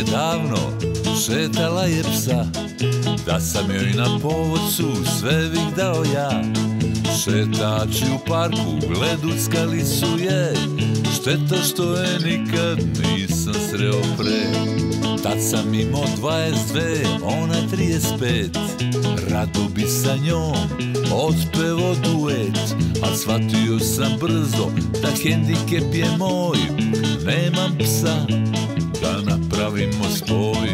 nije davno šetala je psa, da sam joj na povodcu sve bih dao ja. Šetači u parku gleduckali su je, šteta što je nikad nisam sreo pre. Tad sam imao 22, ona 35, rado bi sa njom otpevo duet, a shvatio sam brzo da hendikep je moj, nemam psa da napravimo spoj.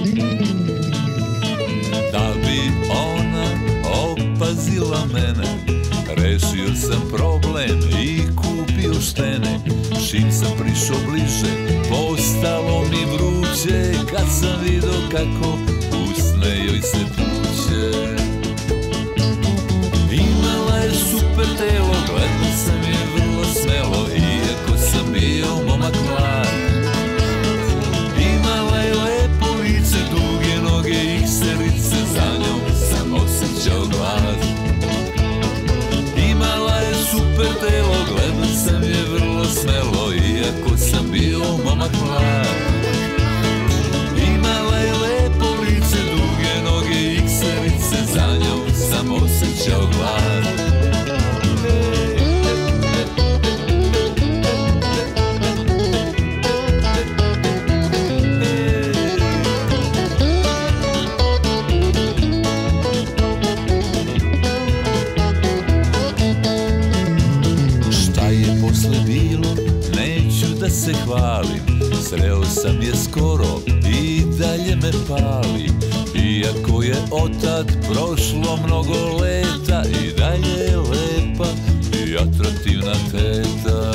Da bi ona opazila mene, rešio sam problem i kupio štene. Čim sam prišao bliže, postalo mi vruće, kad sam vidio kako usne joj se puće. Imala je super telo, gledao sam je vrlo smelo, iako sam bio momak mlad. Imala je lepo lice, duge noge i kserice, za njom sam osjećao glad. Imala je super telo, gledao sam je vrlo smelo, iako sam bio momak mlad. Imala je lepo lice, duge noge i kserice, za njom sam osjećao glad. Da se hvalim, sreo sam je skoro i dalje me pali. Iako je otad prošlo mnogo leta, i dalje je lepa i atraktivna teta.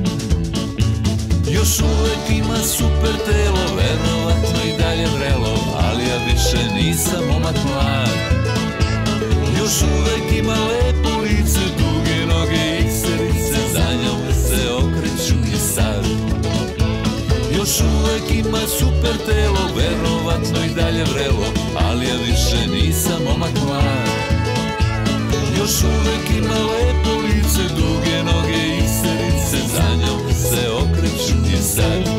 Još uvek ima super telo, verovatno i dalje vrelo, ali ja više nisam momak mlad. Još uvek ima lepo lice, duge noge i kserice, za njom se okreću i sad. Još uvek ima super telo, verovatno i dalje vrelo, ali ja više nisam momak mlad. Još uvek ima lepo lice, duge noge i kserice, za njom se okreću i sad.